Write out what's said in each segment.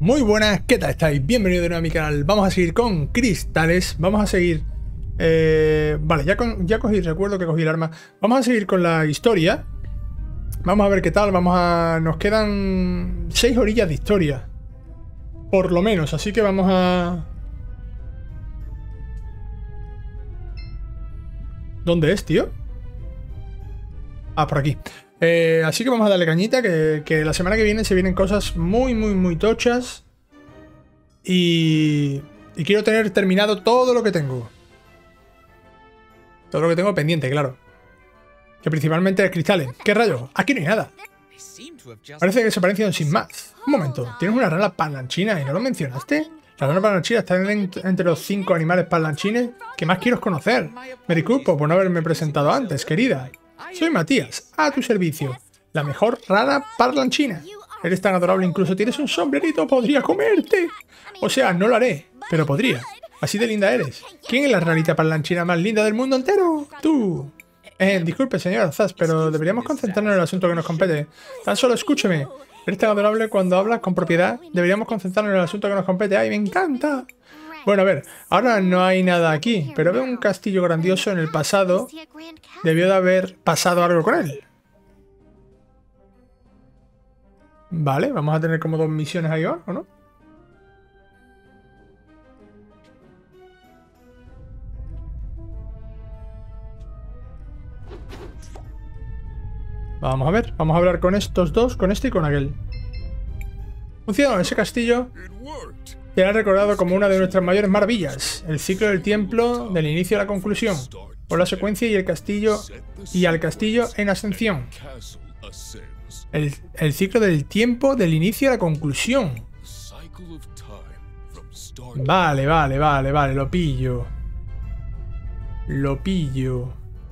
Muy buenas, ¿qué tal estáis? Bienvenidos de nuevo a mi canal. Vamos a seguir con cristales. Vamos a seguir... vale, ya cogí, recuerdo que cogí el arma. Vamos a seguir con la historia. Vamos a ver qué tal. Nos quedan 6 orillas de historia. Por lo menos, así que vamos a... ¿Dónde es, tío? Ah, por aquí. Así que vamos a darle cañita, que la semana que viene se vienen cosas muy tochas. Y quiero tener terminado todo lo que tengo. Todo lo que tengo pendiente, claro. Que principalmente es cristales. ¿Qué rayo? Aquí no hay nada. Parece que se parecen sin más. Un momento, ¿tienes una rana parlanchina y no lo mencionaste? La rana parlanchina está entre los 5 animales parlanchines que más quiero conocer. Me disculpo por no haberme presentado antes, querida. Soy Matías, a tu servicio. La mejor rana parlanchina. Eres tan adorable, incluso tienes un sombrerito, podría comerte. O sea, no lo haré, pero podría. Así de linda eres. ¿Quién es la ranita parlanchina más linda del mundo entero? Tú. Disculpe, señora Zas, pero deberíamos concentrarnos en el asunto que nos compete. Tan solo escúcheme. Eres tan adorable cuando hablas con propiedad. Deberíamos concentrarnos en el asunto que nos compete. ¡Ay, me encanta! Bueno, a ver, ahora no hay nada aquí, pero veo un castillo grandioso en el pasado. Debió de haber pasado algo con él. Vale, vamos a tener como 2 misiones ahí, ¿o no? Vamos a ver, vamos a hablar con estos dos, con este y con aquel. Funcionó, ese castillo te ha recordado como una de nuestras mayores maravillas. El ciclo del tiempo del inicio a la conclusión. Por la secuencia y el castillo y al castillo en ascensión. El ciclo del tiempo del inicio a la conclusión. Vale, lo pillo. Lo pillo.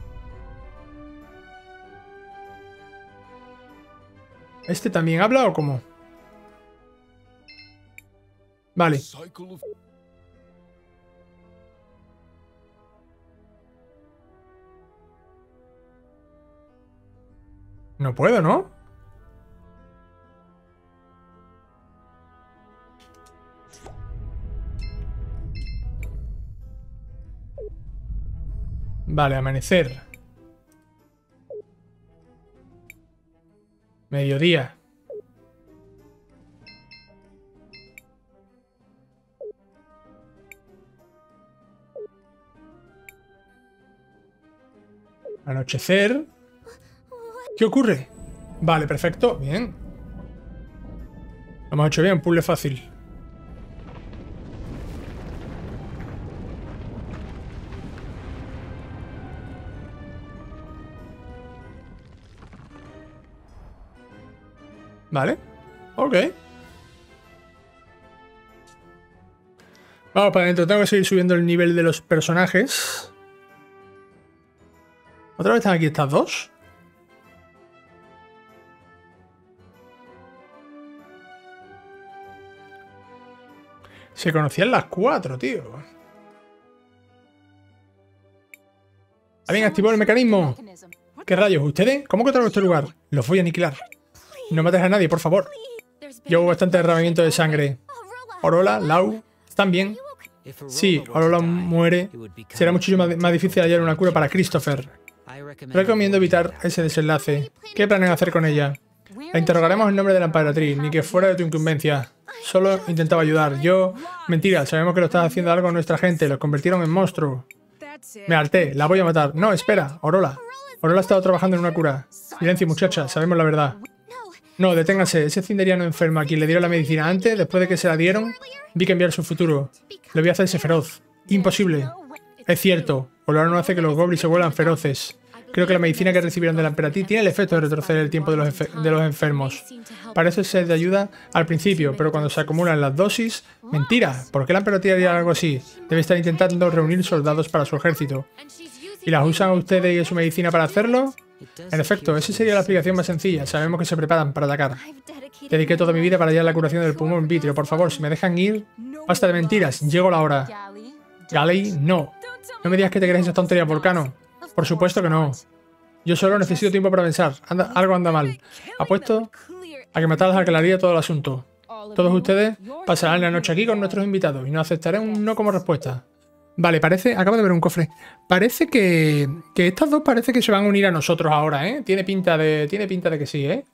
¿Este también habla o cómo? Vale. No puedo, ¿no? Vale, amanecer. Mediodía. Anochecer. ¿Qué ocurre? Vale, perfecto. Bien. Lo hemos hecho bien, puzzle fácil. Vale. Ok. Vamos para adentro. Tengo que seguir subiendo el nivel de los personajes. ¿Otra vez están aquí estas dos? Se conocían las 4, tío. ¿Alguien activó el mecanismo? ¿Qué rayos? ¿Ustedes? ¿Cómo encontraron este lugar? Los voy a aniquilar. No mates a nadie, por favor. Llevo bastante derramamiento de sangre. Orola, Lau, ¿están bien? Sí, Orola muere. Será muchísimo más difícil hallar una cura para Christopher. Recomiendo evitar ese desenlace. ¿Qué planean hacer con ella? La interrogaremos en nombre de la emperatriz, ni que fuera de tu incumbencia. Solo intentaba ayudar. Yo... Mentira, sabemos que lo estás haciendo algo con nuestra gente. Los convirtieron en monstruos. Me harté, la voy a matar. No, espera, Orola. Orola ha estado trabajando en una cura. Silencio, muchacha, sabemos la verdad. No, deténgase. Ese cinderiano enfermo a quien le dieron la medicina antes, después de que se la dieron, vi cambiar su futuro. Le voy a hacerse feroz. Imposible. Es cierto. Orola no hace que los goblins se vuelvan feroces. Creo que la medicina que recibieron de la emperatriz tiene el efecto de retroceder el tiempo de los enfermos. Parece ser de ayuda al principio, pero cuando se acumulan las dosis... ¡Mentira! ¿Por qué la emperatriz haría algo así? Debe estar intentando reunir soldados para su ejército. ¿Y las usan ustedes y su medicina para hacerlo? En efecto, esa sería la explicación más sencilla. Sabemos que se preparan para atacar. Dediqué toda mi vida para hallar la curación del pulmón vítreo. Por favor, si me dejan ir... Basta de mentiras. Llegó la hora. Galley, no. No me digas que te crees esas tonterías, Volcano. Por supuesto que no. Yo solo necesito tiempo para pensar. Algo anda mal. Apuesto a que me alas aclararía todo el asunto. Todos ustedes pasarán la noche aquí con nuestros invitados y no aceptaré un no como respuesta. Vale, parece... Acabo de ver un cofre. Parece que estas dos parece que se van a unir a nosotros ahora, ¿eh? Tiene pinta de que sí, ¿eh?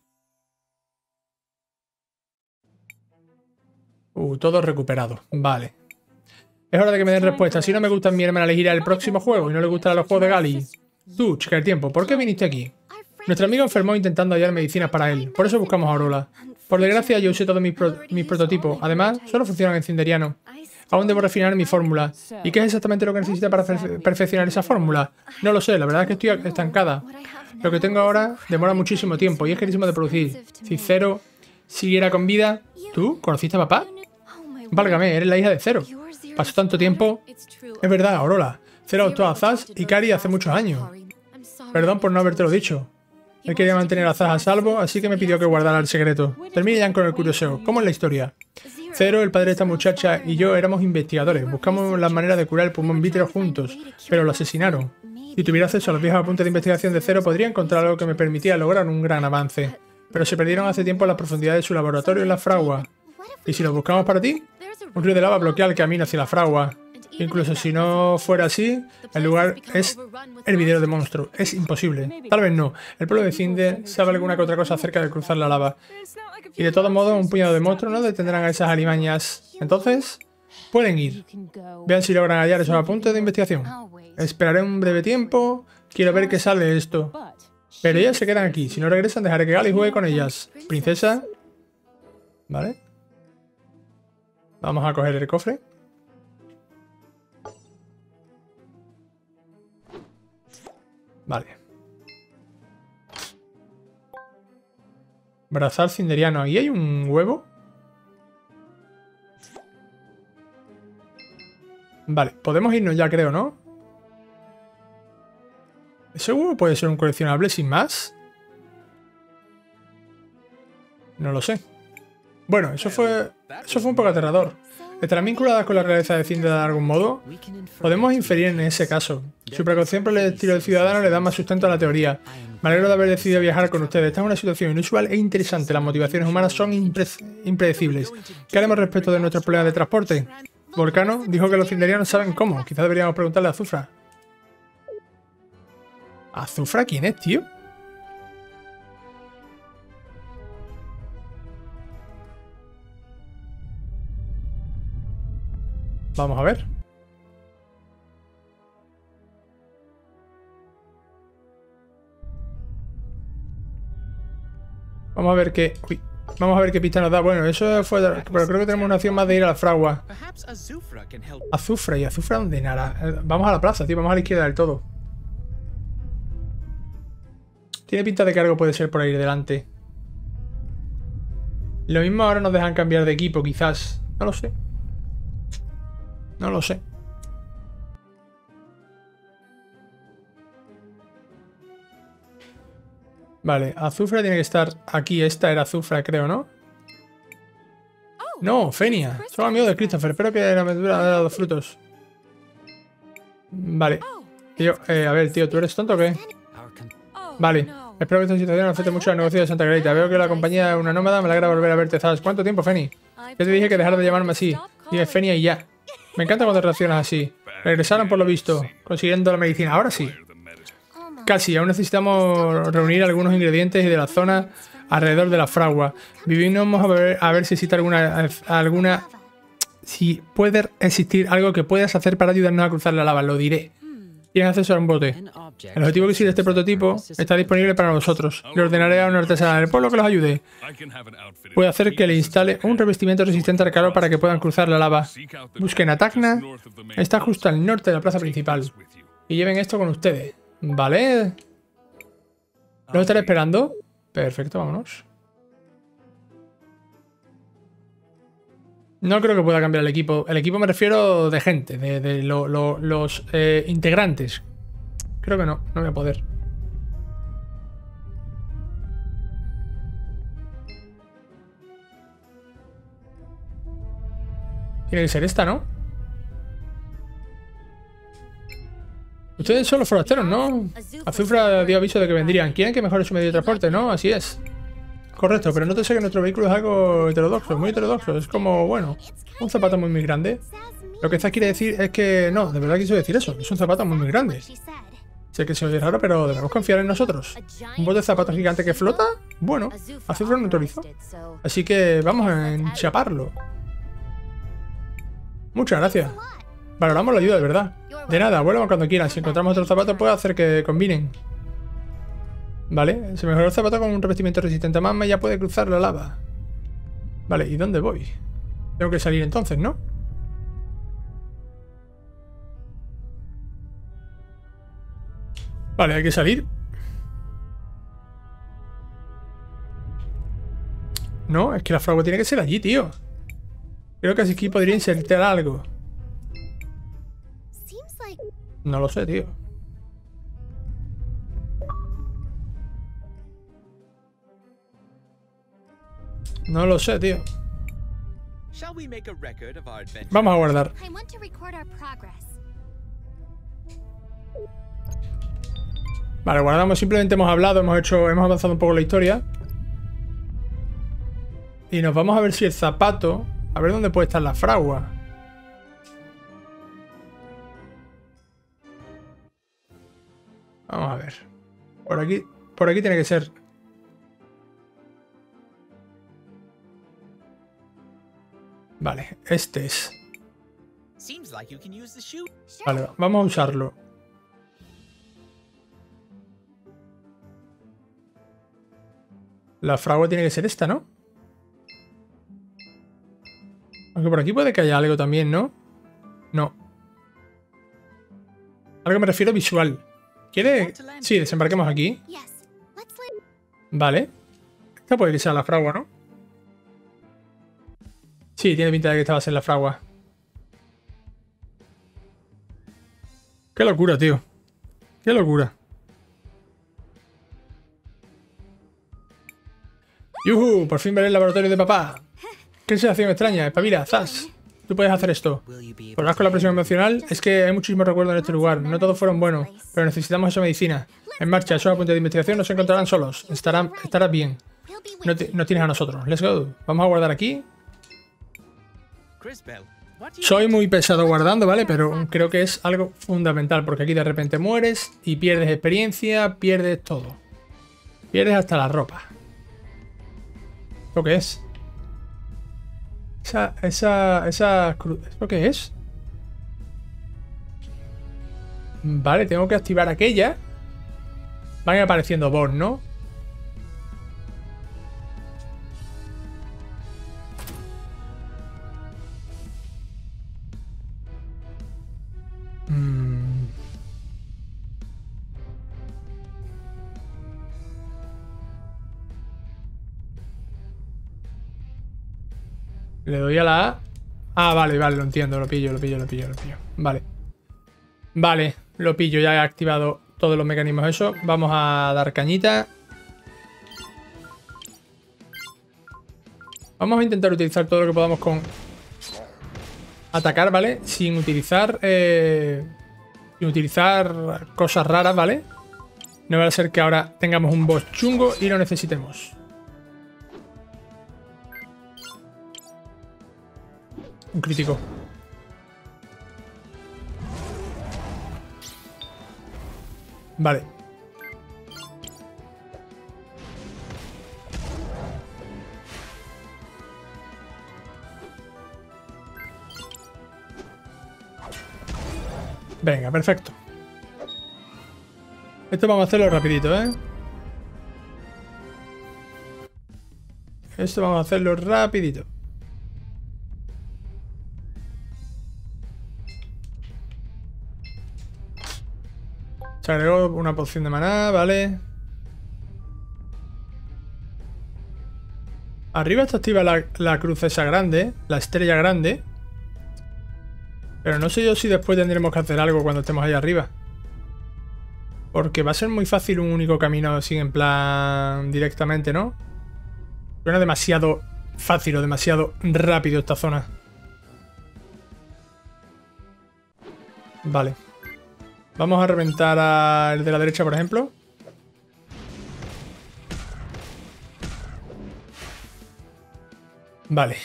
Todo recuperado. Vale. Es hora de que me den respuesta. Si no me gustan mi hermana, elegirá el próximo juego y no le gustarán los juegos de Gali. Tú, chica del tiempo, ¿por qué viniste aquí? Nuestro amigo enfermó intentando hallar medicinas para él. Por eso buscamos a Aurora. Por desgracia, yo usé todos mis prototipos. Además, solo funcionan en Cinderiano. Aún debo refinar mi fórmula. ¿Y qué es exactamente lo que necesita para perfeccionar esa fórmula? No lo sé, la verdad es que estoy estancada. Lo que tengo ahora demora muchísimo tiempo y es carísimo de producir. Si Zero siguiera con vida... ¿Tú? ¿Conociste a papá? Válgame, eres la hija de Zero. Pasó tanto tiempo... Es verdad, Aurora. Zero adoptó a Zaz y Kari hace muchos años. Perdón por no habértelo dicho. Él quería mantener a Zaz a salvo, así que me pidió que guardara el secreto. Termine ya con el curioseo. ¿Cómo es la historia? Zero, el padre de esta muchacha, y yo éramos investigadores. Buscamos la manera de curar el pulmón vítreo juntos, pero lo asesinaron. Si tuviera acceso a los viejos apuntes de investigación de Zero, podría encontrar algo que me permitía lograr un gran avance. Pero se perdieron hace tiempo en las profundidades de su laboratorio en la fragua. ¿Y si lo buscamos para ti? Un río de lava bloquea el camino hacia la fragua. Incluso si no fuera así, el lugar es hervidero de monstruos. Es imposible. Tal vez no. El pueblo de Cinder sabe alguna que otra cosa acerca de cruzar la lava. Y de todos modos, un puñado de monstruos no detendrán a esas alimañas. Entonces, pueden ir. Vean si logran hallar esos apuntes de investigación. Esperaré un breve tiempo. Quiero ver qué sale de esto. Pero ellas se quedan aquí. Si no regresan, dejaré que Gali juegue con ellas. Princesa. Vale. Vamos a coger el cofre. Vale. Brazal cinderiano. ¿Ahí hay un huevo? Vale, podemos irnos ya, creo, ¿no? ¿Ese huevo puede ser un coleccionable sin más? No lo sé. Bueno, eso fue un poco aterrador. ¿Estarán vinculadas con la realeza de Cinder de algún modo? Podemos inferir en ese caso. Su precaución por el estilo del ciudadano le da más sustento a la teoría. Me alegro de haber decidido viajar con ustedes. Esta es una situación inusual e interesante. Las motivaciones humanas son impredecibles. ¿Qué haremos respecto de nuestros problemas de transporte? Volcano dijo que los cinderianos saben cómo. Quizás deberíamos preguntarle a Azufra. ¿Azufra quién es, tío? Vamos a ver. Vamos a ver qué... Uy. Vamos a ver qué pista nos da. Bueno, eso fue... Pero creo que tenemos una opción más de ir a la fragua. Azufra. ¿Y Azufra dónde, Nara? Vamos a la plaza, tío. Vamos a la izquierda del todo. Tiene pinta de que algo puede ser por ahí delante. Lo mismo ahora nos dejan cambiar de equipo, quizás. No lo sé. No lo sé. Vale, Azufra tiene que estar aquí. Esta era Azufra, creo, ¿no? No, Fenia. Son amigos de Christopher. Espero que la aventura haya dado frutos. Vale. Tío, a ver, tío, ¿tú eres tonto o qué? Vale. Espero que esta situación no afecte mucho al negocio de Santa Clarita. Veo que la compañía es una nómada. Me alegra volver a verte, ¿sabes? ¿Cuánto tiempo, Feni? Yo te dije que dejar de llamarme así. Dime Fenia y ya. Me encanta cuando reaccionas así. Regresaron por lo visto, consiguiendo la medicina. Ahora sí. Casi, aún necesitamos reunir algunos ingredientes de la zona alrededor de la fragua. Vivimos a ver si existe alguna... Si puede existir algo que puedas hacer para ayudarnos a cruzar la lava. Lo diré. Tienes acceso a un bote. El objetivo que sigue este prototipo está disponible para nosotros. Le ordenaré a un artesano del pueblo que los ayude. Puede hacer que le instale un revestimiento resistente al calor para que puedan cruzar la lava. Busquen a Tacna. Está justo al norte de la plaza principal. Y lleven esto con ustedes. Vale. ¿Los estaré esperando? Perfecto, vámonos. No creo que pueda cambiar el equipo. El equipo me refiero de gente, de los integrantes. Creo que no voy a poder. Tiene que ser esta, ¿no? Ustedes son los forasteros, ¿no? Azufra dio aviso de que vendrían. ¿Quieren que mejore su medio de transporte? ¿No? Así es. Correcto, pero no te sé que nuestro vehículo es algo heterodoxo, muy heterodoxo. Es como, bueno, un zapato muy grande. Lo que esta quiere decir es que no, de verdad quiso decir eso. Es un zapato muy grande. Sé que se oye raro, pero debemos confiar en nosotros. ¿Un bote de zapatos gigante que flota? Bueno, Azufre lo autorizó. Así que vamos a enchaparlo. Muchas gracias. Valoramos la ayuda, de verdad. De nada, vuelvan cuando quieran. Si encontramos otro zapato, puede hacer que combinen. Vale, se mejoró el zapato con un revestimiento resistente a magma y ya puede cruzar la lava. Vale, ¿y dónde voy? Tengo que salir entonces, ¿no? Vale, hay que salir. No, es que la fragua tiene que ser allí, tío. Creo que así aquí podría insertar algo. No lo sé, tío. No lo sé, tío. Vamos a guardar. Vale, guardamos. Simplemente hemos hablado, hemos avanzado un poco la historia. Y nos vamos a ver si el zapato... A ver dónde puede estar la fragua. Vamos a ver. Por aquí tiene que ser. Vale, este es. Vale, vamos a usarlo. La fragua tiene que ser esta, ¿no? Aunque por aquí puede que haya algo también, ¿no? No. Algo me refiero visual. ¿Quiere? Sí, desembarquemos aquí. Vale. Esta puede que sea la fragua, ¿no? Sí, tiene pinta de que esta va a ser la fragua. Qué locura, tío. Qué locura. ¡Yuhu! Por fin veré el laboratorio de papá. Qué sensación extraña. Espabila, Zas. Tú puedes hacer esto. ¿Podrás con la presión emocional? Es que hay muchísimos recuerdos en este lugar. No todos fueron buenos, pero necesitamos esa medicina. En marcha, eso a punto de investigación. No se encontrarán solos. Estarás bien. No tienes a nosotros. Let's go. Vamos a guardar aquí. Soy muy pesado guardando, ¿vale? Pero creo que es algo fundamental, porque aquí de repente mueres y pierdes experiencia, pierdes todo. Pierdes hasta la ropa. ¿Lo que es? ¿Esto qué es? Vale, tengo que activar aquella. Van apareciendo boss, ¿no? Le doy a la A. Ah, vale, lo entiendo. Lo pillo. Vale. Vale, lo pillo. Ya he activado todos los mecanismos. Eso. Vamos a dar cañita. Vamos a intentar utilizar todo lo que podamos con... Atacar, ¿vale? Sin utilizar cosas raras, ¿vale? No va a ser que ahora tengamos un boss chungo y lo necesitemos. Un crítico. Vale. Venga, perfecto. Esto vamos a hacerlo rapidito, ¿eh? Esto vamos a hacerlo rapidito. Se agregó una poción de maná, vale. Arriba está activa la cruz esa grande, la estrella grande. Pero no sé yo si después tendremos que hacer algo cuando estemos ahí arriba. Porque va a ser muy fácil un único camino así en plan directamente, ¿no? Suena demasiado fácil o demasiado rápido esta zona. Vale. Vamos a reventar al de la derecha, por ejemplo. Vale.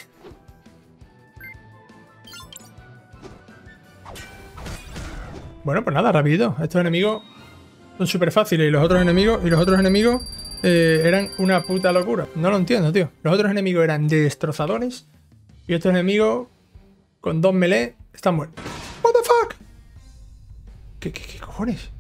Bueno, pues nada, rapidito. Estos enemigos son súper fáciles y los otros enemigos eran una puta locura. No lo entiendo, tío. Los otros enemigos eran destrozadores y estos enemigos con 2 melee están muertos. What the fuck? ¿Qué cojones?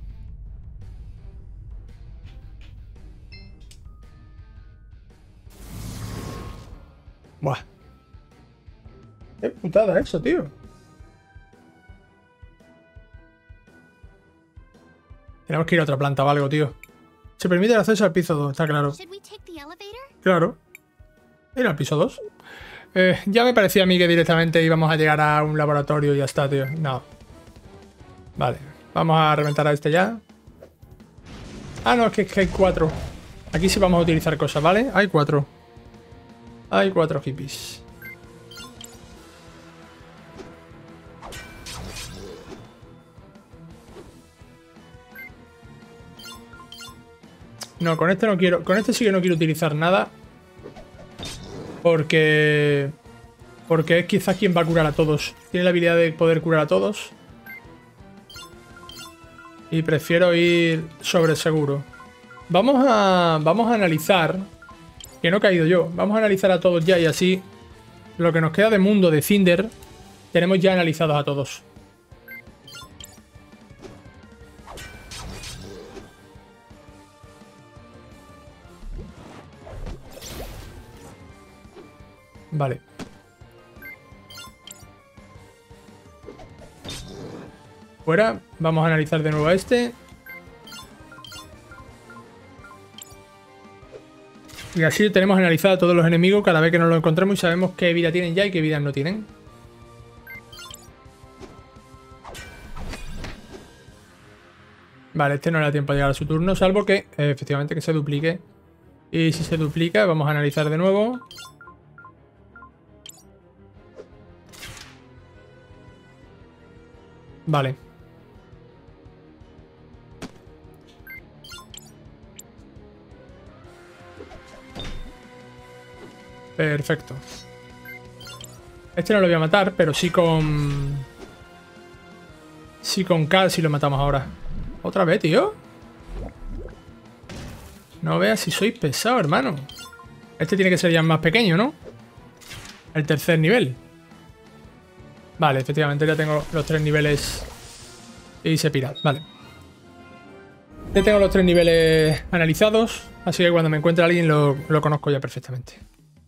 Buah. Qué putada eso, tío. Tenemos que ir a otra planta o algo, tío. Se permite el acceso al piso 2, está claro. Claro. Ir al piso 2. Ya me parecía a mí que directamente íbamos a llegar a un laboratorio y ya está, tío. No. Vale. Vamos a reventar a este ya. Ah, no, es que hay 4. Aquí sí vamos a utilizar cosas, ¿vale? Hay 4. Hay 4 hippies. No, con este no quiero. Con este sí que no quiero utilizar nada. Porque es quizás quien va a curar a todos. Tiene la habilidad de poder curar a todos. Y prefiero ir sobre seguro. Vamos a analizar. Que no he caído yo. Vamos a analizar a todos ya y así. Lo que nos queda de mundo de Cinder. Tenemos ya analizados a todos. Vale. Fuera. Vamos a analizar de nuevo a este. Y así tenemos analizado a todos los enemigos cada vez que nos los encontremos y sabemos qué vida tienen ya y qué vida no tienen. Vale, este no le da tiempo a llegar a su turno, salvo que efectivamente que se duplique. Y si se duplica, vamos a analizar de nuevo. Vale. Perfecto. Este no lo voy a matar, pero sí con... Sí con K, si lo matamos ahora. ¿Otra vez, tío? No veas si soy pesado, hermano. Este tiene que ser ya más pequeño, ¿no? El tercer nivel. Vale, efectivamente ya tengo los 3 niveles. Y se pira, vale. Ya tengo los 3 niveles analizados. Así que cuando me encuentre alguien lo conozco ya perfectamente.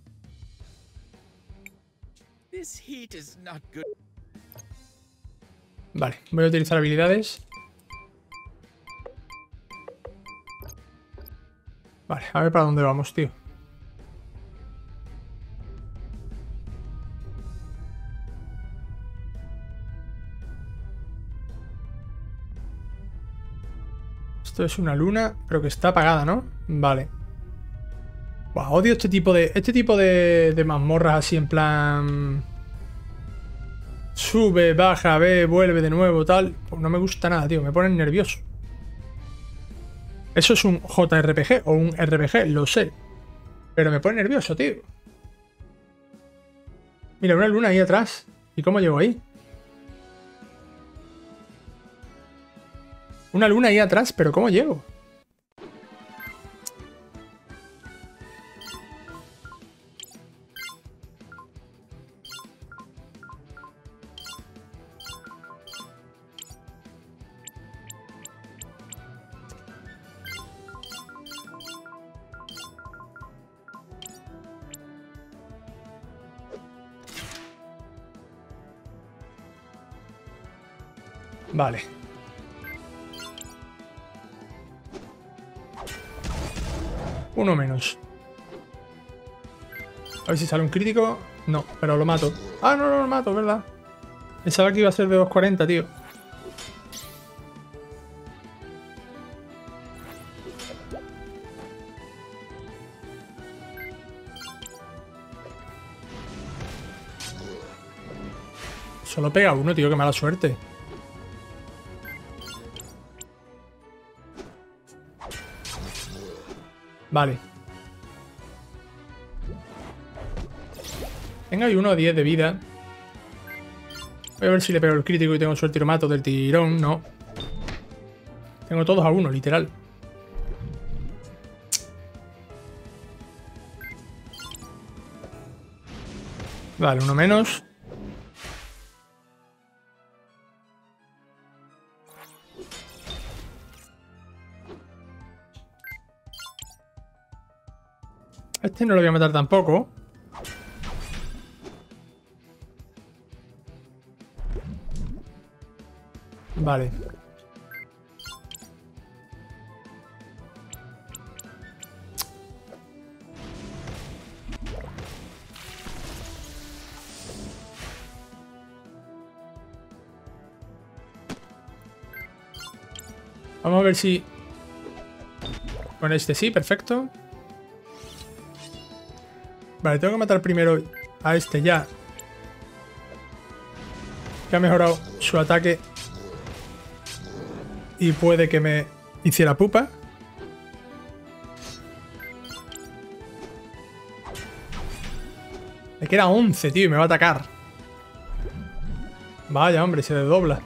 Vale, voy a utilizar habilidades. Vale, a ver para dónde vamos, tío. Esto es una luna, pero que está apagada, ¿no? Vale. Buah, odio este tipo de mazmorras así en plan... Sube, baja, ve, vuelve de nuevo, tal. Pues no me gusta nada, tío. Me ponen nervioso. Eso es un JRPG o un RPG, lo sé. Pero me pone nervioso, tío. Mira, una luna ahí atrás. ¿Y cómo llego ahí? Una luna ahí atrás, pero ¿cómo llego? Vale. Uno menos. A ver si sale un crítico. No, pero lo mato. Ah, no, no lo mato, ¿verdad? Pensaba que iba a ser de 240, tío. Solo pega uno, tío, qué mala suerte. Vale. Venga, hay 1 a 10 de vida. Voy a ver si le pego el crítico y tengo suerte y lo mato del tirón. No. Tengo todos a 1, literal. Vale, 1 menos. Este no lo voy a matar tampoco. Vale. Vamos a ver si... Con este sí, perfecto. Vale, tengo que matar primero a este ya. Que ha mejorado su ataque. Y puede que me hiciera pupa. Me queda 11, tío, y me va a atacar. Vaya, hombre, se desdobla.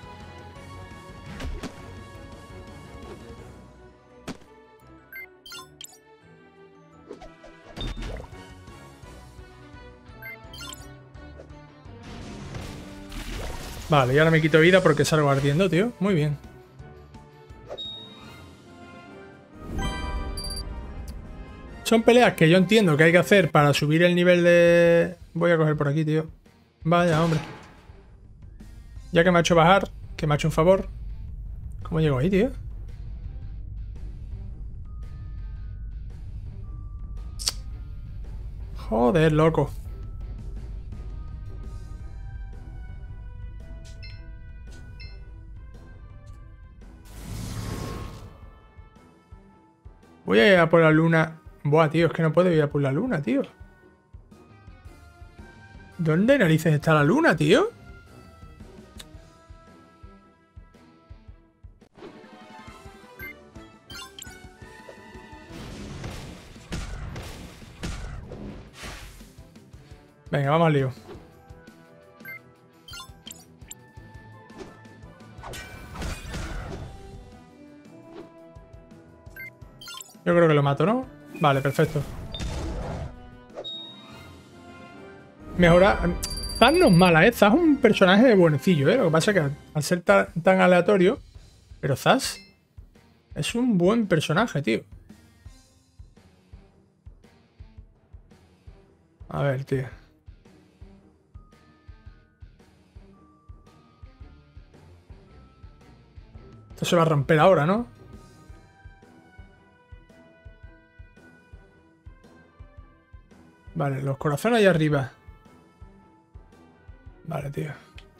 Vale, y ahora me quito vida porque salgo ardiendo, tío. Muy bien. Son peleas que yo entiendo que hay que hacer para subir el nivel de... Voy a coger por aquí, tío. Vaya, hombre. Ya que me ha hecho bajar, que me ha hecho un favor. ¿Cómo llego ahí, tío? Joder, loco. Voy a ir a por la luna. Buah, tío, es que no puedo ir a por la luna, tío. ¿Dónde narices está la luna, tío? Venga, vamos al lío. Yo creo que lo mato, ¿no? Vale, perfecto. Mejora... Zaz no es mala, ¿eh? Zaz es un personaje buenecillo, ¿eh? Lo que pasa es que al ser tan aleatorio... Pero Zaz es un buen personaje, tío. A ver, tío. Esto se va a romper ahora, ¿no? Vale, los corazones ahí arriba. Vale, tío.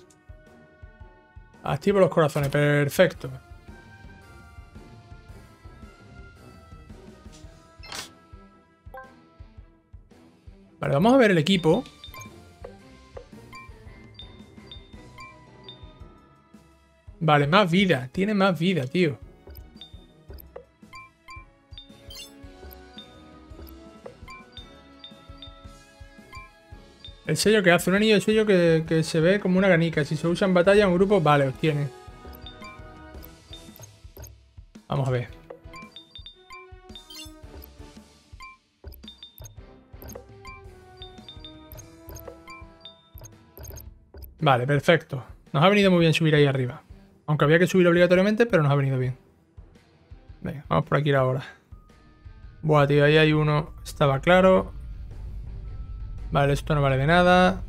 Activo los corazones, perfecto. Vale, vamos a ver el equipo. Vale, más vida. Tiene más vida, tío. El sello que hace un anillo de sello que se ve como una canica. Si se usa en batalla en un grupo, vale, obtiene. Vamos a ver. Vale, perfecto. Nos ha venido muy bien subir ahí arriba. Aunque había que subir obligatoriamente, pero nos ha venido bien. Venga, vamos por aquí ahora. Buah, tío, ahí hay uno. Estaba claro. Vale, esto no vale de nada.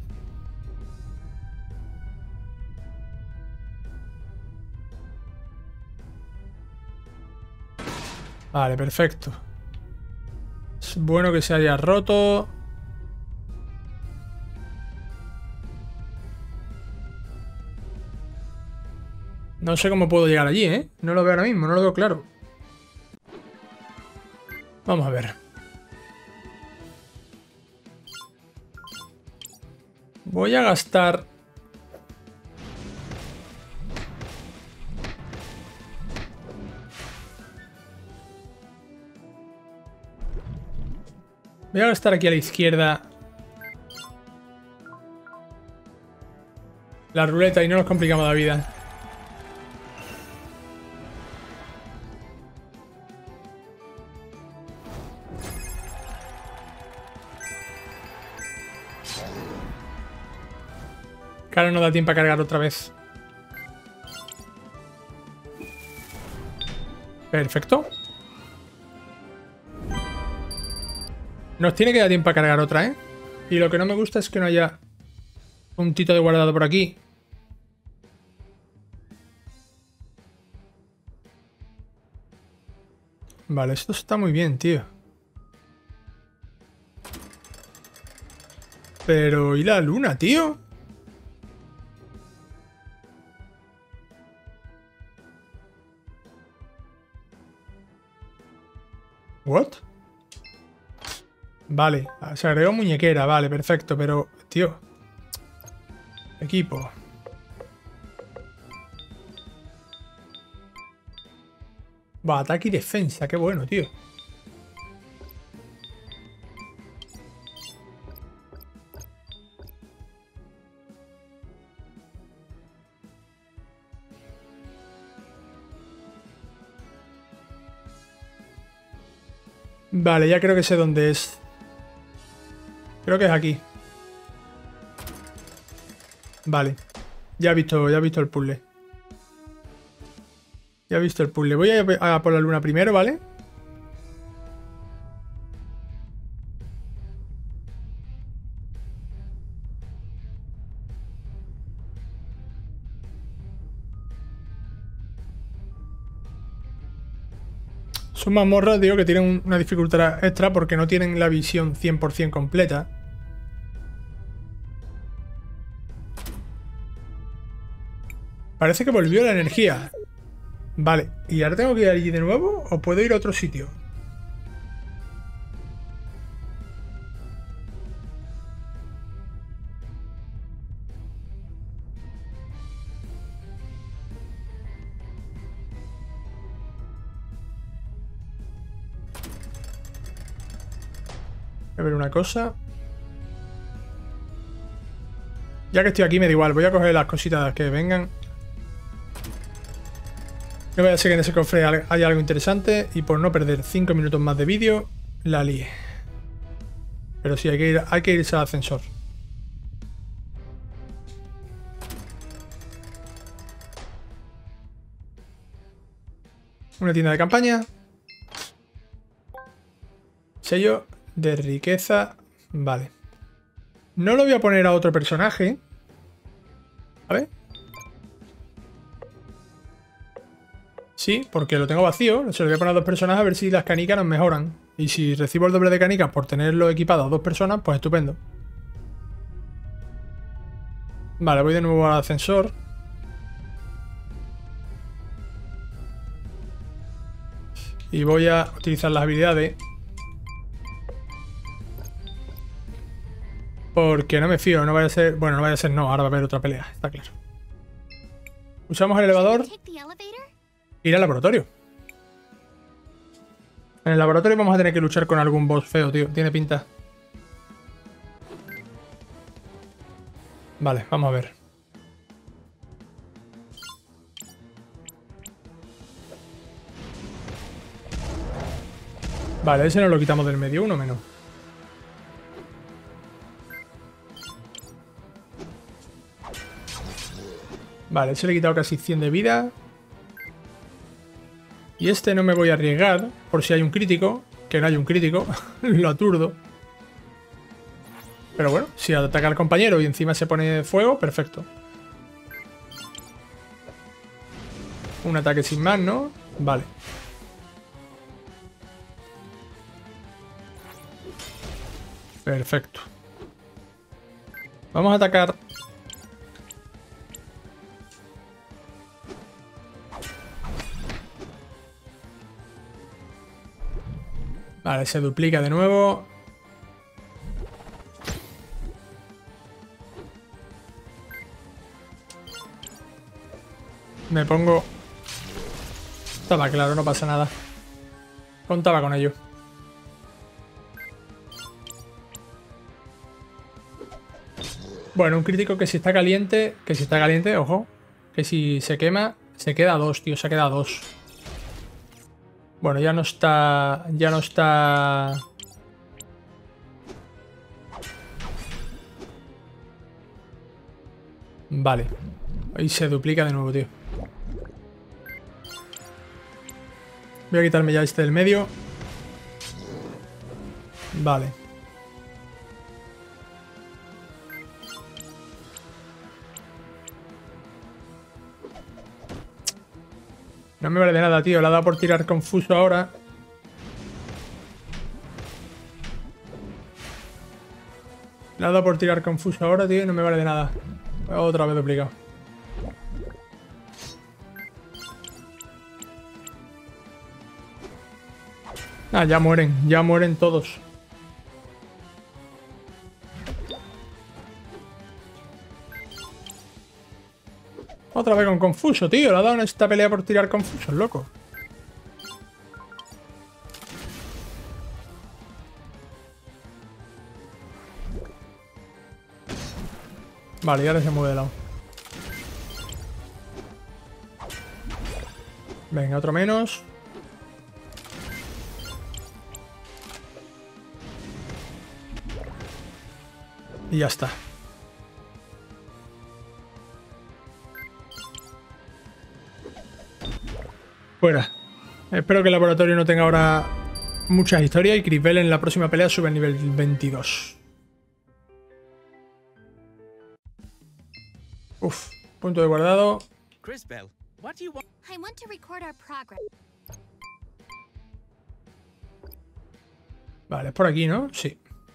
Vale, perfecto. Es bueno que se haya roto. No sé cómo puedo llegar allí, ¿eh? No lo veo ahora mismo, no lo veo claro. Vamos a ver. Voy a gastar... Voy a gastar aquí a la izquierda la ruleta y no nos complicamos la vida. Claro, no da tiempo a cargar otra vez. Perfecto. Nos tiene que dar tiempo a cargar otra, ¿eh? Y lo que no me gusta es que no haya puntito de guardado por aquí. Vale, esto está muy bien, tío. Pero, ¿y la luna, tío? ¿What? Vale, se agregó muñequera, vale, perfecto, pero, tío. Equipo. Va, ataque y defensa, qué bueno, tío. Vale, ya creo que sé dónde es. Creo que es aquí. Vale. Ya he visto el puzzle. Ya he visto el puzzle. Voy a por la luna primero, ¿vale? Son mazmorras, digo, que tienen una dificultad extra porque no tienen la visión 100% completa. Parece que volvió la energía. Vale, ¿y ahora tengo que ir allí de nuevo o puedo ir a otro sitio? A ver una cosa. Ya que estoy aquí me da igual, voy a coger las cositas que vengan. No voy a ser que en ese cofre haya algo interesante y por no perder 5 minutos más de vídeo, la lié. Pero sí, hay que irse al ascensor. Una tienda de campaña. Sello de riqueza. Vale. No lo voy a poner a otro personaje. A ver. Sí, porque lo tengo vacío. Se lo voy a poner a dos personas a ver si las canicas nos mejoran. Y si recibo el doble de canicas por tenerlo equipado a dos personas, pues estupendo. Vale, voy de nuevo al ascensor. Y voy a utilizar las habilidades. Porque no me fío, no vaya a ser... Bueno, no vaya a ser no, ahora va a haber otra pelea, está claro. Usamos el elevador. Ir al laboratorio. En el laboratorio vamos a tener que luchar con algún boss feo, tío. Tiene pinta. Vale, vamos a ver. Vale, ese nos lo quitamos del medio, uno menos. Vale, ese le he quitado casi 100 de vida. Y este no me voy a arriesgar por si hay un crítico. Que no hay un crítico. Lo aturdo. Pero bueno, si ataca al compañero y encima se pone fuego, perfecto. Un ataque sin más, ¿no? Vale. Perfecto. Vamos a atacar. Vale, se duplica de nuevo. Me pongo... Estaba claro, no pasa nada. Contaba con ello. Bueno, un crítico que si está caliente, ojo, que si se quema, se queda a 2, tío, se queda a 2. Bueno, ya no está... Vale. Ahí se duplica de nuevo, tío. Voy a quitarme ya este del medio. Vale. No me vale de nada, tío. Le ha dado por tirar confuso ahora. Le ha dado por tirar confuso ahora, tío, y no me vale de nada. Otra vez duplicado. Ah, ya mueren todos. Otra vez con confuso, tío. Le ha dado en esta pelea por tirar confuso, loco. Vale, y ahora se mueve de lado. Venga, otro menos. Y ya está. Fuera. Espero que el laboratorio no tenga ahora muchas historias y Crisbel en la próxima pelea sube al nivel 22. Uf, punto de guardado. Vale, es por aquí, ¿no? Sí.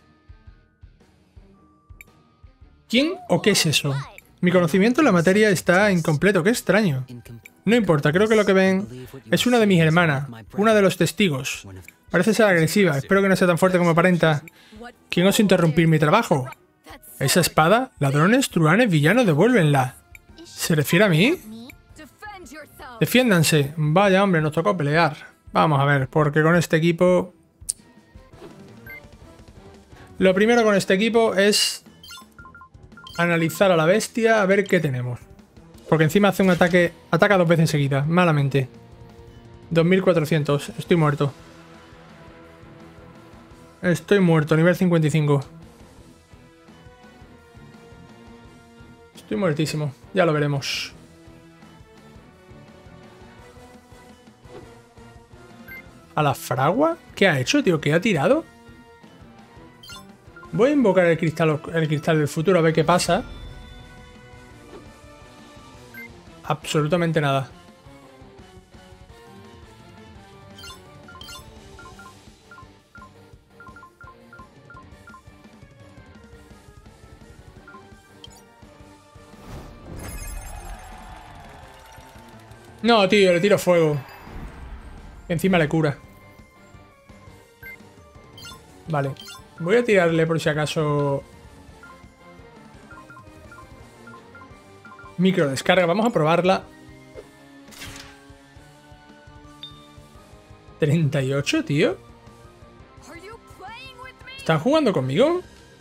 ¿Quién o qué es eso? Mi conocimiento en la materia está incompleto, qué extraño. No importa, creo que lo que ven es una de mis hermanas, una de los testigos. Parece ser agresiva, espero que no sea tan fuerte como aparenta. ¿Quién osa interrumpir mi trabajo? ¿Esa espada? Ladrones, truanes, villanos, devuélvenla. ¿Se refiere a mí? Defiéndanse. Vaya, hombre, nos tocó pelear. Vamos a ver, porque con este equipo... Lo primero con este equipo es analizar a la bestia, a ver qué tenemos. Porque encima hace un ataque... Ataca 2 veces seguidas, malamente. 2400, estoy muerto. Estoy muerto, nivel 55. Estoy muertísimo, ya lo veremos. ¿A la fragua? ¿Qué ha hecho, tío? ¿Qué ha tirado? Voy a invocar el cristal del futuro a ver qué pasa. Absolutamente nada. No, tío, le tiro fuego. Encima le cura. Vale. Voy a tirarle por si acaso... Micro descarga. Vamos a probarla. 38, tío. ¿Están jugando conmigo?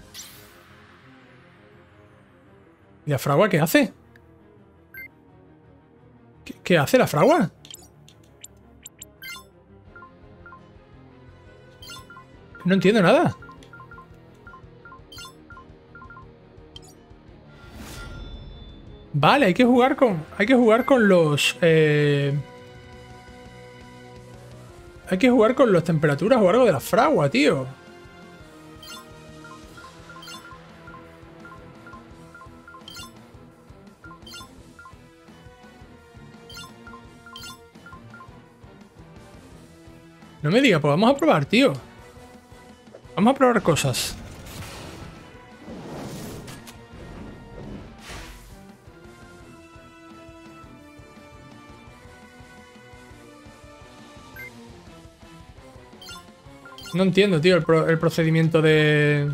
¿Y la fragua qué hace? ¿Qué hace la fragua? No entiendo nada. Vale, hay que jugar con los... Hay que jugar con las temperaturas o algo de la fragua, tío. No me diga, pues vamos a probar, tío. Vamos a probar cosas. No entiendo, tío, el procedimiento de...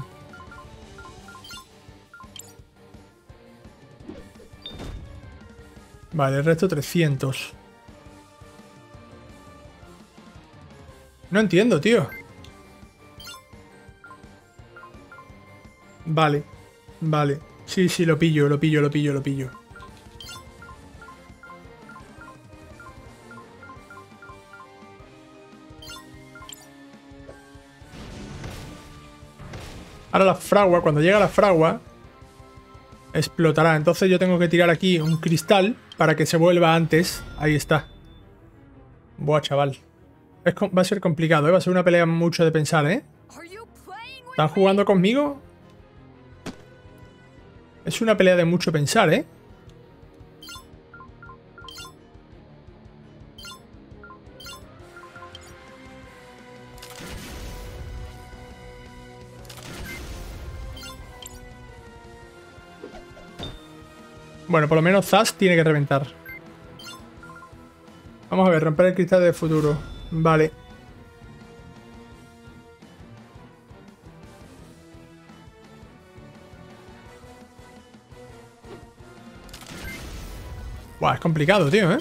Vale, el resto 300. No entiendo, tío. Vale, vale. Sí, sí, lo pillo, lo pillo, lo pillo, lo pillo. Ahora la fragua, cuando llega la fragua, explotará. Entonces yo tengo que tirar aquí un cristal para que se vuelva antes. Ahí está. Buah, chaval. Va a ser complicado, ¿eh? Va a ser una pelea mucho de pensar, ¿eh? ¿Están jugando conmigo? Es una pelea de mucho pensar, ¿eh? Bueno, por lo menos Zaz tiene que reventar. Vamos a ver, romper el cristal del futuro. Vale. Buah, es complicado, tío, ¿eh?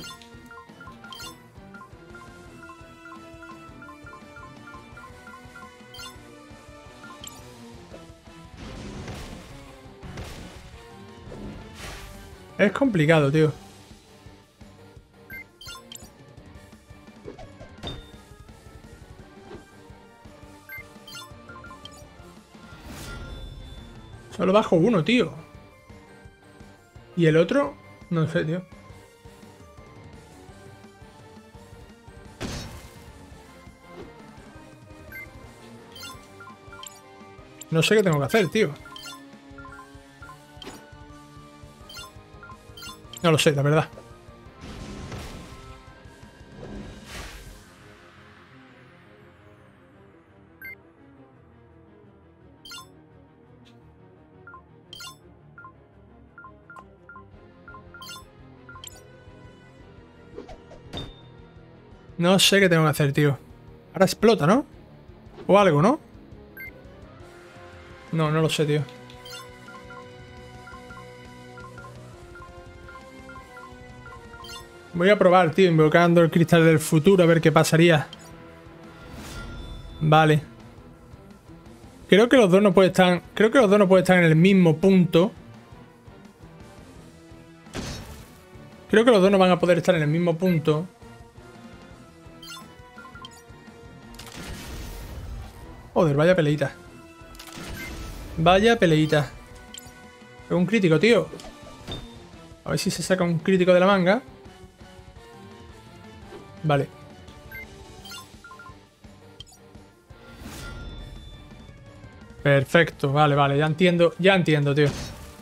Es complicado, tío. Solo bajo uno, tío. ¿Y el otro? No sé, tío. No sé qué tengo que hacer, tío. No lo sé, la verdad. No sé qué tengo que hacer, tío. Ahora explota, ¿no? O algo, ¿no? No, no lo sé, tío. Voy a probar, tío, invocando el cristal del futuro a ver qué pasaría. Vale. Creo que los dos no pueden estar. Creo que los dos no pueden estar en el mismo punto. Creo que los dos no van a poder estar en el mismo punto. Joder, vaya peleita. Vaya peleita. Es un crítico, tío. A ver si se saca un crítico de la manga. Vale. Perfecto, vale, vale. Ya entiendo, tío.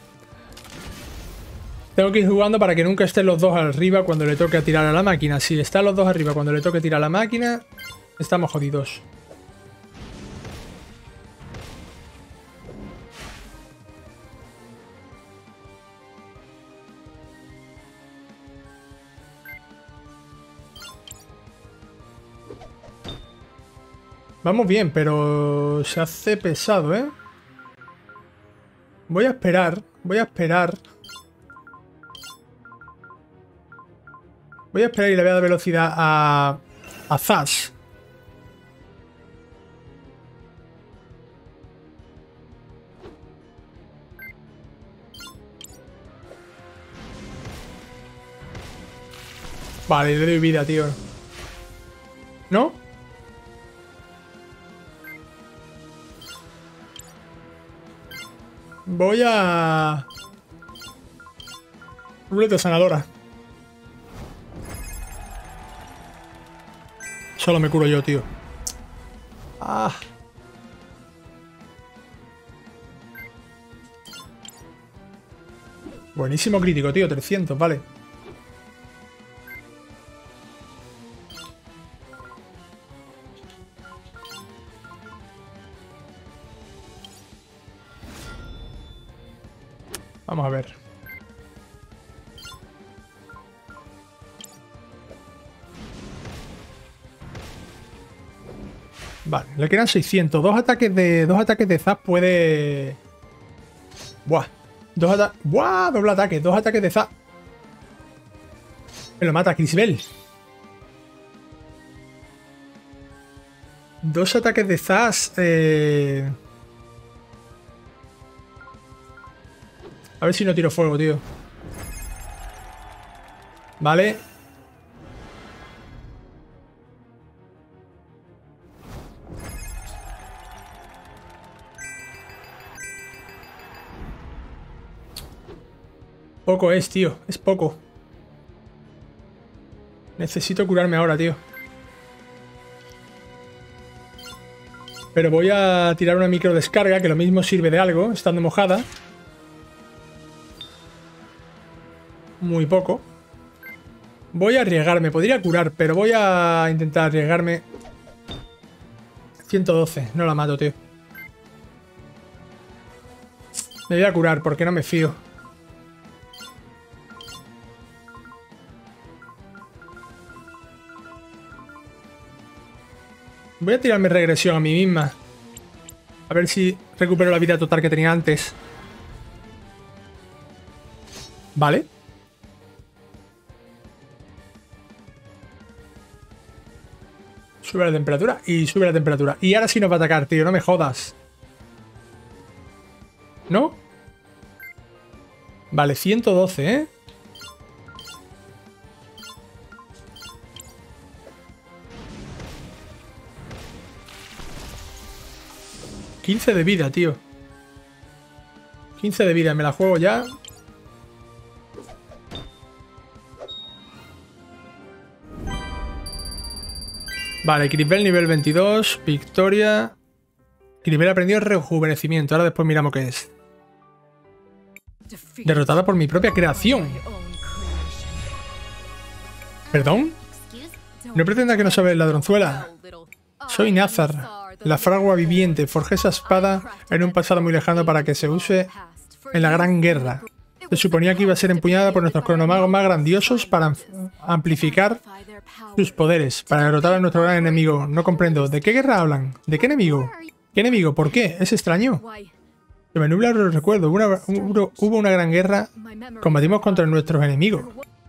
Tengo que ir jugando para que nunca estén los dos arriba cuando le toque tirar a la máquina. Si están los dos arriba cuando le toque tirar a la máquina, estamos jodidos. Vamos bien, pero se hace pesado, ¿eh? Voy a esperar. Voy a esperar. Voy a esperar y le voy a dar velocidad a Zaz. Vale, le doy vida, tío. ¿No? Voy a... Ruleta sanadora. Solo me curo yo, tío. Ah. Buenísimo crítico, tío. 300, vale. Vamos a ver. Vale, le quedan 600. Dos ataques de Zap puede... Buah. ¡Buah! Doble ataque. Dos ataques de Zap. Me lo mata Crisbel. Dos ataques de Zaz. A ver si no tiro fuego, tío. Vale. Poco es, tío. Es poco. Necesito curarme ahora, tío. Pero voy a tirar una micro descarga, que lo mismo sirve de algo, estando mojada. Muy poco. Voy a arriesgarme. Podría curar, pero voy a intentar arriesgarme. 112. No la mato, tío. Me voy a curar porque no me fío. Voy a tirarme regresión a mí misma. A ver si recupero la vida total que tenía antes. Vale. Sube la temperatura y sube la temperatura. Y ahora sí nos va a atacar, tío. No me jodas. ¿No? Vale, 112, ¿eh? $15 de vida, tío. 15 de vida, me la juego ya. Vale, Cribel nivel 22, victoria. Cribel aprendió rejuvenecimiento, ahora después miramos qué es. Derrotada por mi propia creación. ¿Perdón? No pretenda que no sabes, ladronzuela. Soy Nazar, la fragua viviente. Forjé esa espada en un pasado muy lejano para que se use en la Gran Guerra. Se suponía que iba a ser empuñada por nuestros cronomagos más grandiosos para amplificar sus poderes, para derrotar a nuestro gran enemigo. No comprendo. ¿De qué guerra hablan? ¿De qué enemigo? ¿Qué enemigo? ¿Por qué? ¿Es extraño? Se me nubla el recuerdo. Hubo una gran guerra. Combatimos contra nuestros enemigos.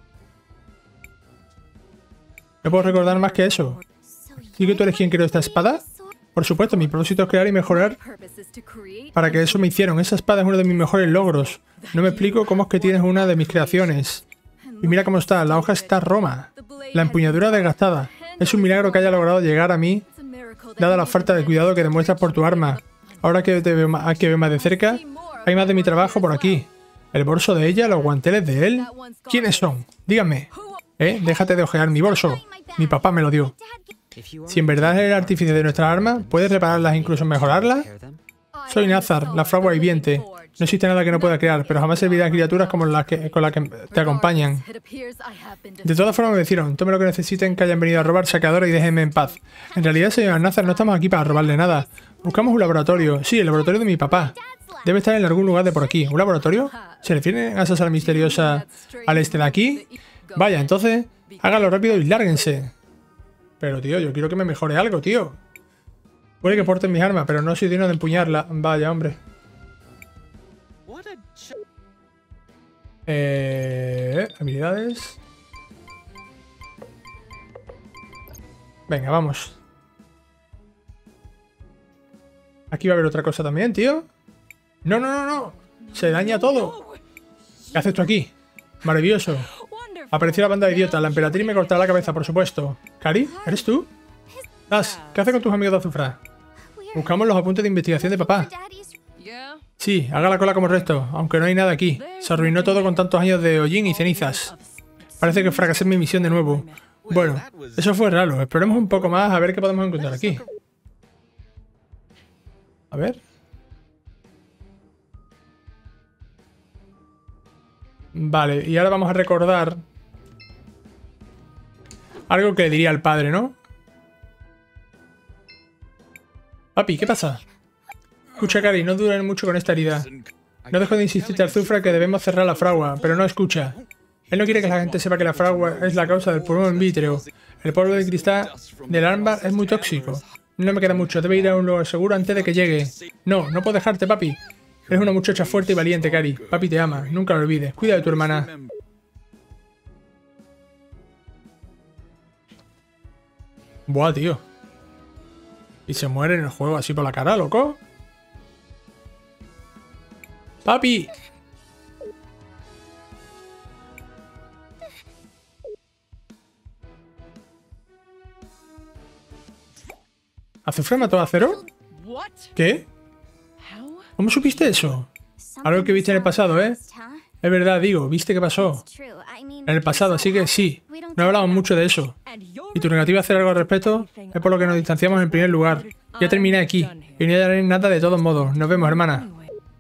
No puedo recordar más que eso. ¿Sí que tú eres quien creó esta espada? Por supuesto, mi propósito es crear y mejorar para que eso me hicieron. Esa espada es uno de mis mejores logros. No me explico cómo es que tienes una de mis creaciones. Y mira cómo está, la hoja está roma. La empuñadura desgastada. Es un milagro que haya logrado llegar a mí, dada la falta de cuidado que demuestras por tu arma. Ahora que te veo más de cerca, hay más de mi trabajo por aquí. ¿El bolso de ella? ¿Los guanteles de él? ¿Quiénes son? Díganme. Déjate de ojear mi bolso. Mi papá me lo dio. Si en verdad es el artífice de nuestra arma, ¿puedes repararlas e incluso mejorarlas? Soy Nazar, la fragua viviente. No existe nada que no pueda crear, pero jamás servirá a criaturas como con las que te acompañan. De todas formas me dijeron, tome lo que necesiten, que hayan venido a robar, saqueadores, y déjenme en paz. En realidad, señor Nazar, no estamos aquí para robarle nada. Buscamos un laboratorio. Sí, el laboratorio de mi papá. Debe estar en algún lugar de por aquí. ¿Un laboratorio? ¿Se refiere a esa sala misteriosa al este de aquí? Vaya, entonces, hágalo rápido y lárguense. Pero, tío, yo quiero que me mejore algo, tío. Puede que porten mis armas, pero no soy digno de empuñarla. Vaya, hombre. Habilidades. Venga, vamos. Aquí va a haber otra cosa también, tío. No, no, no, no. Se daña todo. ¿Qué haces tú aquí? Maravilloso. Apareció la banda de idiotas. La emperatriz me cortará la cabeza, por supuesto. ¿Cari? ¿Eres tú? Das, ¿qué haces con tus amigos de azufra? Buscamos los apuntes de investigación de papá. Sí, haga la cola como el resto, aunque no hay nada aquí. Se arruinó todo con tantos años de hollín y cenizas. Parece que fracasé en mi misión de nuevo. Bueno, eso fue raro. Esperemos un poco más a ver qué podemos encontrar aquí. A ver. Vale, y ahora vamos a recordar algo que le diría al padre, ¿no? Papi, ¿qué pasa? Escucha, Cari, no duren mucho con esta herida. No dejo de insistirte al Azufra que debemos cerrar la fragua, pero no escucha. Él no quiere que la gente sepa que la fragua es la causa del pulmón vítreo. El polvo de cristal del ámbar es muy tóxico. No me queda mucho, debe ir a un lugar seguro antes de que llegue. No, no puedo dejarte, papi. Eres una muchacha fuerte y valiente, Cari. Papi te ama, nunca lo olvides. Cuida de tu hermana. Buah, tío. Y se muere en el juego así por la cara, loco. ¡Papi! ¿Azufre mató a Zero? ¿Qué? ¿Cómo supiste eso? Algo que viste en el pasado, ¿eh? Es verdad, digo, ¿viste qué pasó? En el pasado, así que sí. No hablamos mucho de eso. Y tu negativa a hacer algo al respecto es por lo que nos distanciamos en primer lugar. Ya terminé aquí. Y no haré nada de todos modos. Nos vemos, hermana.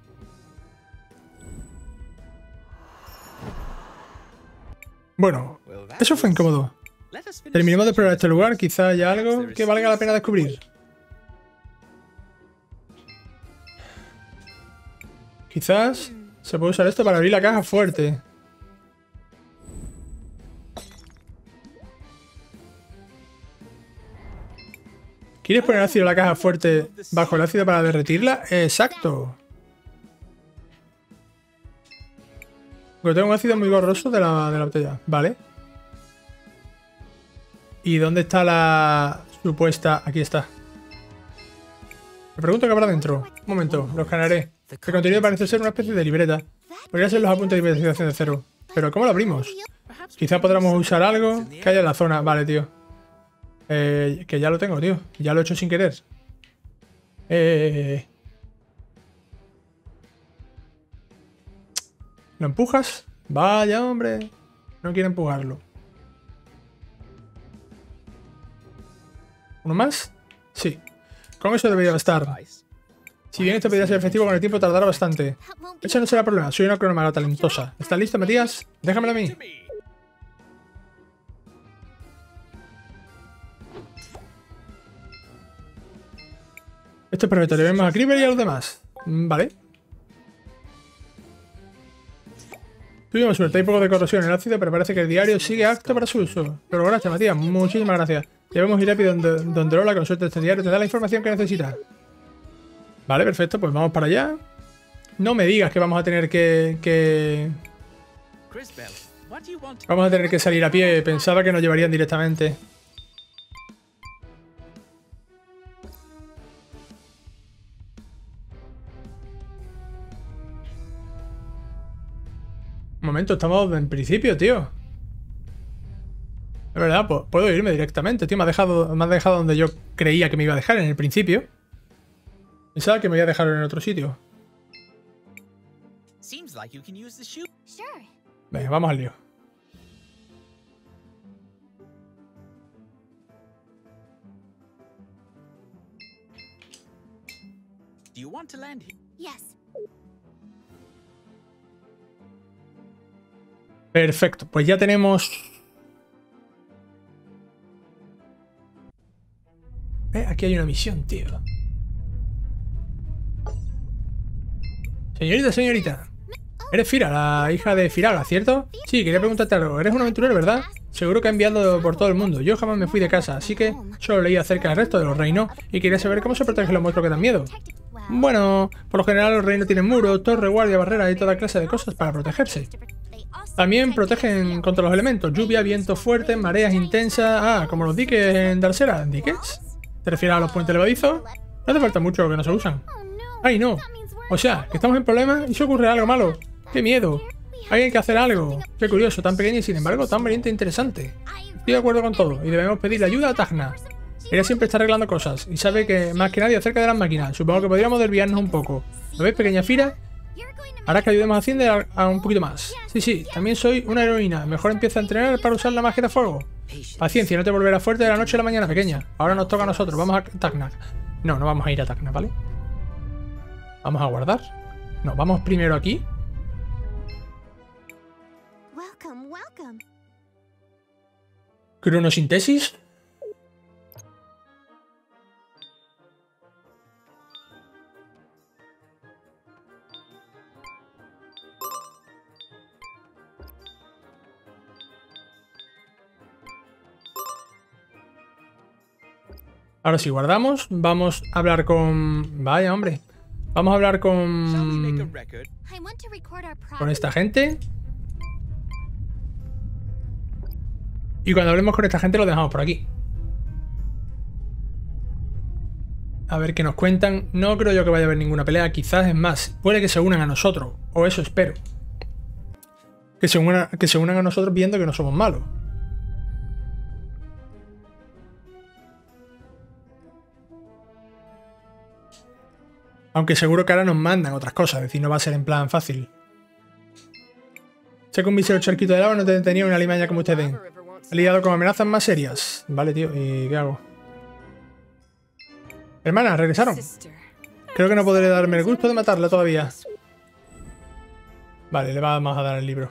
Bueno, eso fue incómodo. Terminemos de explorar este lugar. Quizá haya algo que valga la pena descubrir. Quizás se puede usar esto para abrir la caja fuerte. ¿Quieres poner ácido en la caja fuerte bajo el ácido para derretirla? Exacto. Porque tengo un ácido muy borroso de la botella. Vale. ¿Y dónde está la supuesta? Aquí está. Me pregunto qué habrá dentro. Un momento, lo escanearé. El contenido parece ser una especie de libreta. Podría ser los apuntes de investigación de Zero. Pero ¿cómo lo abrimos? Quizá podamos usar algo que haya en la zona. Vale, tío. Que ya lo tengo, tío. Ya lo he hecho sin querer. ¿Lo empujas? Vaya, hombre. No quiere empujarlo. ¿Uno más? Sí. Con eso debería bastar. Si bien esto podría ser efectivo con el tiempo, tardará bastante. Eso no será problema. Soy una cronomaga talentosa. ¿Estás listo, Matías? Déjamelo a mí. Esto es perfecto. Le vemos a Creeper y a los demás. Vale. Tuvimos suerte. Hay poco de corrosión en el ácido, pero parece que el diario sigue apto para su uso. Pero gracias, Matías. Muchísimas gracias. Debemos ir rápido donde Lola, con suerte este diario te da la información que necesitas. Vale, perfecto. Pues vamos para allá. No me digas que vamos a tener que... Vamos a tener que salir a pie. Pensaba que nos llevarían directamente. Un momento, estamos en principio, tío. Es verdad, puedo irme directamente, tío. Me has dejado donde yo creía que me iba a dejar en el principio. Pensaba que me iba a dejar en otro sitio. Venga, vamos al lío. Perfecto, pues ya tenemos... aquí hay una misión, tío. Señorita. Eres Fira, la hija de Firaga, ¿cierto? Sí, quería preguntarte algo. Eres un aventurero, ¿verdad? Seguro que ha enviado por todo el mundo. Yo jamás me fui de casa, así que solo leí acerca del resto de los reinos y quería saber cómo se protegen los monstruos que dan miedo. Bueno, por lo general los reinos tienen muros, torres, guardia, barreras y toda clase de cosas para protegerse. También protegen contra los elementos, lluvia, viento fuerte, mareas intensas... Ah, como los diques en Darsera. ¿Diques? ¿Te refieres a los puentes levadizos? No hace falta mucho que no se usan. ¡Ay, no! O sea, que estamos en problemas y se ocurre algo malo. ¡Qué miedo! Hay que hacer algo. Qué curioso, tan pequeña y sin embargo tan valiente e interesante. Estoy de acuerdo con todo y debemos pedirle ayuda a Tacna. Ella siempre está arreglando cosas y sabe que más que nadie acerca de las máquinas. Supongo que podríamos desviarnos un poco. ¿Lo ves, pequeña Fira? Harás que ayudemos a Cinder a un poquito más. Sí, también soy una heroína. Mejor empieza a entrenar para usar la magia de fuego. Paciencia, no te volverás fuerte de la noche a la mañana, pequeña. Ahora nos toca a nosotros. Vamos a Tacna. No vamos a ir a Tacna, ¿vale? Vamos a guardar. No, vamos primero aquí. Cronosintesis. Ahora sí, guardamos. Vamos a hablar con... Vaya, hombre. Vamos a hablar con esta gente. Y cuando hablemos con esta gente lo dejamos por aquí. A ver qué nos cuentan. No creo yo que vaya a haber ninguna pelea. Quizás, es más, puede que se unan a nosotros. O eso espero. Que se unan a nosotros viendo que no somos malos. Aunque seguro que ahora nos mandan otras cosas, es decir, no va a ser en plan fácil. Sé que un mísero charquito de lava no te detenía una limaña como ustedes. He lidiado con amenazas más serias. Vale, tío, ¿y qué hago? Hermana, regresaron. Creo que no podré darme el gusto de matarla todavía. Vale, le vamos a dar el libro.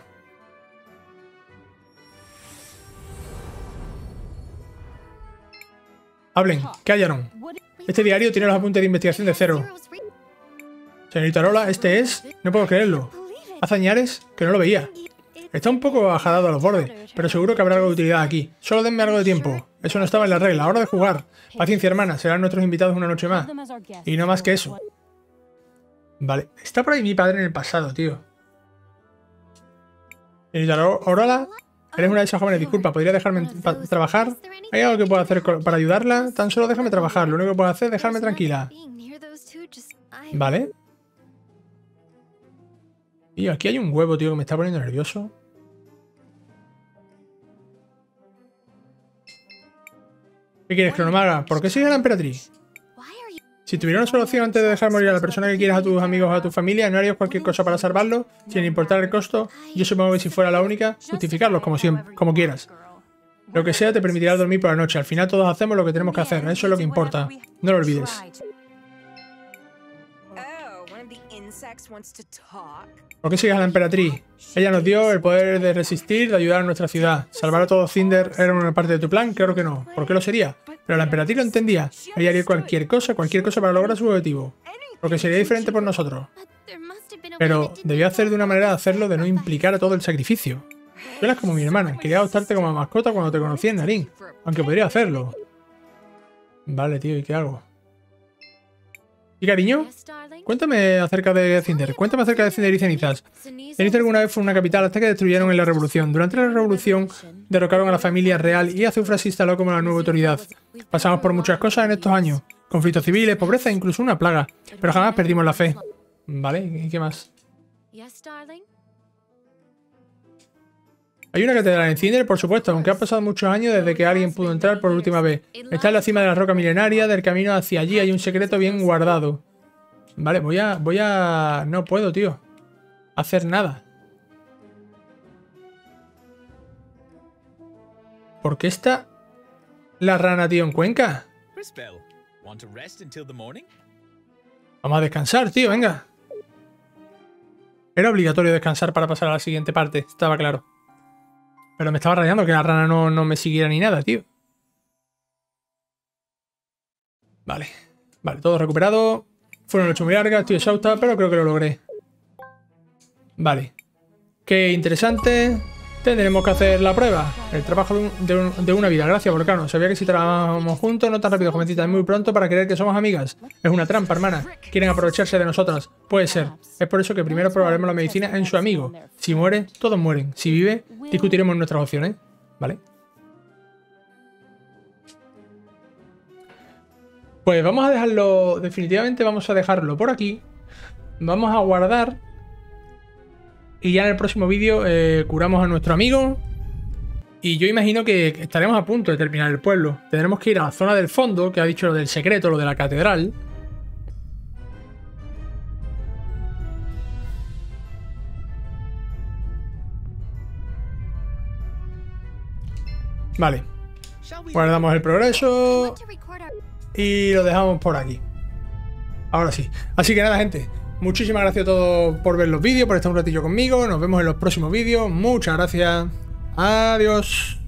Hablen, ¿qué hallaron? Este diario tiene los apuntes de investigación de Zero. Señorita Arola, este es... No puedo creerlo. Hace añares que no lo veía. Está un poco ajadado a los bordes, pero seguro que habrá algo de utilidad aquí. Solo denme algo de tiempo. Eso no estaba en la regla. Hora de jugar. Paciencia, hermana. Serán nuestros invitados una noche más. Y no más que eso. Vale. Está por ahí mi padre en el pasado, tío. Señorita Arola, eres una de esas jóvenes. Disculpa, ¿podría dejarme trabajar? ¿Hay algo que pueda hacer para ayudarla? Tan solo déjame trabajar. Lo único que puedo hacer es dejarme tranquila. Vale. Y aquí hay un huevo, tío, que me está poniendo nervioso. ¿Qué quieres, Cronomaga? ¿Por qué sigue a la emperatriz? Si tuviera una solución antes de dejar morir a la persona que quieras, a tus amigos o a tu familia, ¿no harías cualquier cosa para salvarlo? Sin importar el costo. Yo supongo que si fuera la única, justificarlos como siempre, como quieras. Lo que sea te permitirá dormir por la noche. Al final todos hacemos lo que tenemos que hacer. Eso es lo que importa. No lo olvides. ¿Por qué sigues a la emperatriz? Ella nos dio el poder de resistir, de ayudar a nuestra ciudad. ¿Salvar a todo Cinder era una parte de tu plan? Claro que no. ¿Por qué lo sería? Pero la emperatriz lo entendía. Ella haría cualquier cosa para lograr su objetivo. Lo que sería diferente por nosotros. Pero debió hacer de una manera de hacerlo de no implicar a todo el sacrificio. Tú eras como mi hermana. Quería adoptarte como mascota cuando te conocí en Narín. Aunque podría hacerlo. Vale, tío, ¿y qué hago? ¿Y cariño? Cuéntame acerca de Cinder. Cuéntame acerca de Cinder y Cenizas. Ceniza alguna vez fue una capital hasta que destruyeron en la Revolución. Durante la Revolución derrocaron a la familia real y Azufra se instaló como la nueva autoridad. Pasamos por muchas cosas en estos años. Conflictos civiles, pobreza e incluso una plaga. Pero jamás perdimos la fe. Vale, ¿y qué más? Hay una catedral en Cinder, por supuesto, aunque ha pasado muchos años desde que alguien pudo entrar por última vez. Está en la cima de la roca milenaria, del camino hacia allí hay un secreto bien guardado. Vale, voy a... No puedo, tío. Hacer nada. ¿Por qué está la rana, tío, en Cuenca? Vamos a descansar, tío, venga. Era obligatorio descansar para pasar a la siguiente parte, estaba claro. Pero me estaba rayando que la rana no me siguiera ni nada, tío. Vale. Vale, todo recuperado. Fue una noche muy larga, estoy exhausta, pero creo que lo logré. Vale. Qué interesante. Tendremos que hacer la prueba. El trabajo de una vida. Gracias, Volcano. Sabía que si trabajamos juntos, no tan rápido, jovencita, es muy pronto para creer que somos amigas. Es una trampa, hermana. Quieren aprovecharse de nosotras. Puede ser. Es por eso que primero probaremos la medicina en su amigo. Si muere, todos mueren. Si vive, discutiremos nuestras opciones. ¿Vale? Pues vamos a dejarlo... Definitivamente vamos a dejarlo por aquí. Vamos a guardar... Y ya en el próximo vídeo curamos a nuestro amigo. Y yo imagino que estaremos a punto de terminar el pueblo. Tendremos que ir a la zona del fondo, que ha dicho lo del secreto, lo de la catedral. Vale. Guardamos el progreso. Y lo dejamos por aquí. Ahora sí. Así que nada, gente. Muchísimas gracias a todos por ver los vídeos, por estar un ratillo conmigo. Nos vemos en los próximos vídeos. Muchas gracias. Adiós.